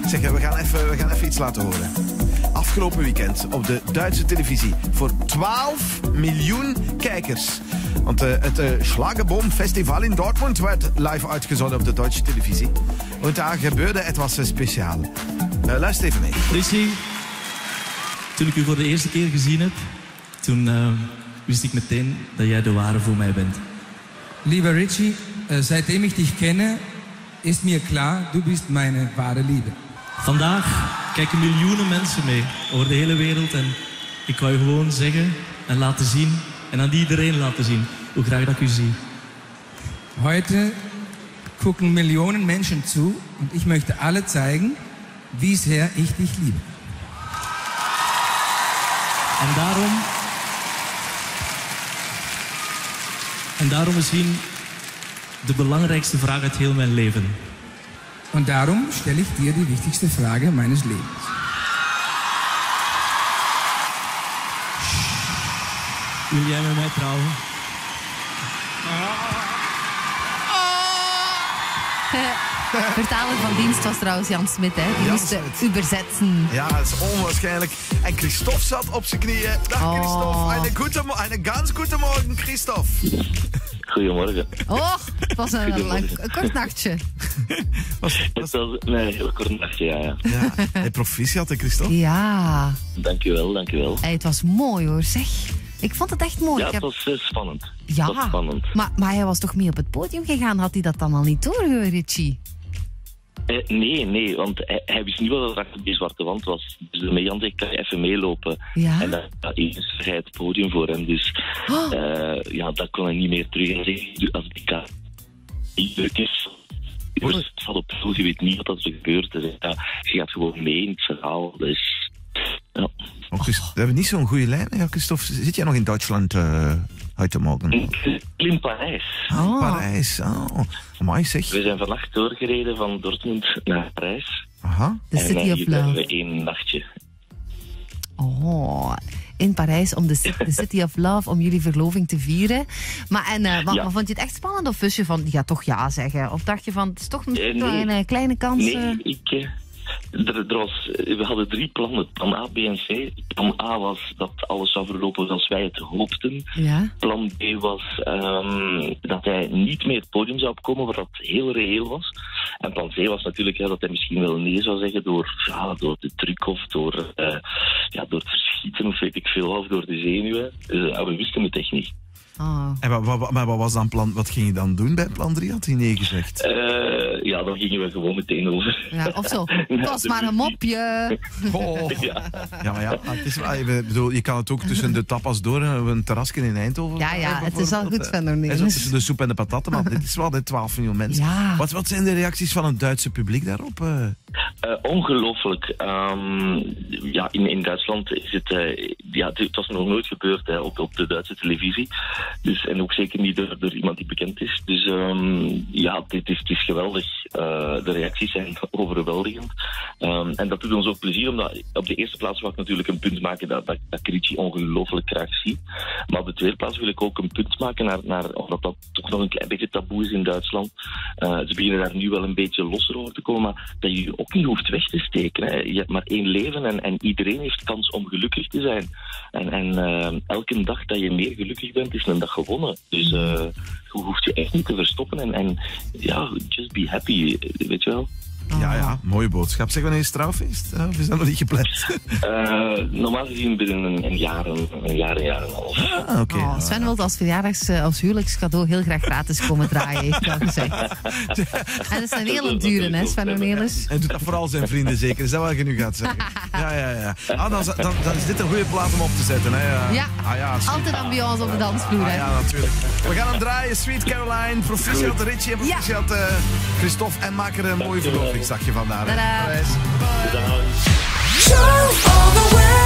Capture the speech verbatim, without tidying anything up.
Zeg, we gaan, even, we gaan even iets laten horen. Afgelopen weekend op de Duitse televisie voor twaalf miljoen kijkers. Want uh, het uh, Schlagerboom Festival in Dortmund werd live uitgezonden op de Duitse televisie. Want daar gebeurde het was uh, speciaal. Uh, luister even mee. Richie, toen ik u voor de eerste keer gezien heb, toen uh, wist ik meteen dat jij de ware voor mij bent. Lieber Richie, uh, seitdem ich dich kenne, is mir klar, du bist meine wahre Liebe. Vandaag kijken miljoenen mensen mee over de hele wereld en ik wou je gewoon zeggen en laten zien en aan iedereen laten zien hoe graag dat ik u zie. Heute gucken Millionen Menschen zu und ich möchte alle zeigen, wie sehr ich dich liebe. En daarom... En daarom misschien de belangrijkste vraag uit heel mijn leven. Und darum stelle ich dir die wichtigste Frage meines Lebens. Wil jij met mij trouwen? Vertaler van dienst was trouwens Jan Smit, hè? Die Jan moest Smit. übersetzen. Ja, dat is onwaarschijnlijk. En Christophe zat op zijn knieën. Dag Oh. Christophe. Eine, gute, mo- eine ganz gute Morgen, Christophe. Goedemorgen. Och, het was een, een, lang- een kort nachtje. Was, Het was, was een heel kort nachtje, ja. ja. ja, hey, proficiat, hè, Christophe? Ja, Dankjewel, dankjewel. hey, het was mooi hoor, zeg. Ik vond het echt mooi. Ja, Ik het heb- was uh, spannend. ja. Het was spannend. Maar, maar hij was toch mee op het podium gegaan? Had hij dat dan al niet door, Richie? Eh, nee, nee, want hij, hij wist niet wat er achter die zwarte wand was. Dus de Jan zei, kan je even meelopen? Ja? En dan ja, is hij het podium voor hem. Dus Oh. eh, ja, dat kon hij niet meer terug. En zei, als die kaart niet druk is, dus het valt op zo, je weet niet wat er gebeurt. Dus, ja, je gaat gewoon mee in het verhaal. Dus ja. Oh, Christ- we hebben niet zo'n goede lijn. Ja, Christophe, zit jij nog in Duitsland uh, heute morgen? In Parijs. Oh. Parijs. Oh, amai zeg. We zijn vannacht doorgereden van Dortmund naar Parijs. Aha. The en City uh, of hier hebben Love. we één nachtje. Oh, in Parijs om de, ci- de City of Love, om jullie verloving te vieren. Maar, en, uh, maar, Ja. maar vond je het echt spannend of wist je van, die gaat toch ja zeggen? Of dacht je van, het is toch Eh, wel nee. een uh, kleine kans? Nee, uh? ik... eh, er, er was, we hadden drie plannen. Plan A, B en C. Plan A was dat alles zou verlopen zoals wij het hoopten. Ja? Plan B was ehm, dat hij niet meer het podium zou opkomen, wat dat heel reëel was. En plan C was natuurlijk ja, dat hij misschien wel nee zou zeggen door, ja, door de druk of door, uh, ja, door het verschieten of weet ik veel, of door de zenuwen. Uh, ja, we wisten het echt niet. Oh. En wat, wat, maar wat was dan plan? Wat ging je dan doen bij plan drie? Had hij nee gezegd? Uh, ja, dan gingen we gewoon meteen over. Ja, of zo. Het was maar een mopje. Oh. Ja. Ja, maar ja, het is, ik bedoel, je kan het ook tussen de tapas door, een terrasje in Eindhoven. Ja, ja, het is al goed fenomeen. En zo tussen de soep en de patatten, maar dit is wel de twaalf miljoen mensen. Ja. Wat, wat zijn de reacties van het Duitse publiek daarop? Uh? Uh, ongelooflijk. Um, ja, in, in Duitsland is het... Uh, ja, het was nog nooit gebeurd hè, op, op de Duitse televisie. Dus, en ook zeker niet door, door iemand die bekend is. Dus um, ja, dit is, het is geweldig. Uh, de reacties zijn overweldigend. Um, en dat doet ons ook plezier, omdat op de eerste plaats wil ik natuurlijk een punt maken dat, dat, dat ik Richie ongelooflijk graag zie. Maar op de tweede plaats wil ik ook een punt maken naar, naar omdat dat toch nog een klein beetje taboe is in Duitsland. Uh, ze beginnen daar nu wel een beetje losser over te komen, maar dat je je ook niet hoeft weg te steken. Hè. Je hebt maar één leven en, en iedereen heeft kans om gelukkig te zijn. En, en uh, elke dag dat je meer gelukkig bent, is een dag gewonnen. Dus uh, je hoeft je echt niet te verstoppen en, en ja, just be happy, weet je wel. Ja, ja, mooie boodschap. Zeg, wanneer is het trouwfeest? Uh, of is dat nog niet gepland? Uh, normaal gezien binnen een, een jaar, een, een jaar, een jaar en een half. Ah, oké. Oh, Sven wil als verjaardags, uh, als huwelijkscadeau heel graag gratis komen draaien, heeft hij al gezegd. En dat is een hele dure, hè, Sven Ornelis? En doet dat vooral zijn vrienden zeker, is dat wat je nu gaat zeggen? Ja, ja, ja. Ah, dan, dan, dan is dit een goede plaat om op te zetten, hè? Ja, ah, ja sweet. altijd ambiance op de dansvloer, Ah, hè? ja, natuurlijk. We gaan hem draaien, Sweet Caroline, proficiat Richie en proficiat uh, Christophe. En maak er een mooie verlovingsdagje van daar. Tadaa. Parijs. Bedankt. Show all the way.